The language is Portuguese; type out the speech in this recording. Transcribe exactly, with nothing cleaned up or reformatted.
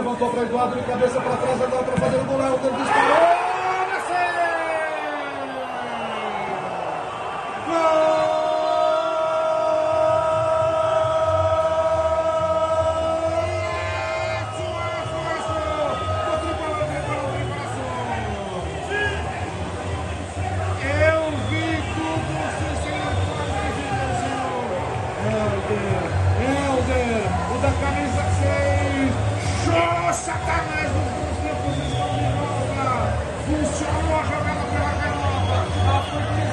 levantou para Eduardo de cabeça para trás, agora para fazer o gol. Helder disparou. Helder, o da camisa seis, show, Satanás nos tempos estão de volta, funcionou a jogada pela canhota, a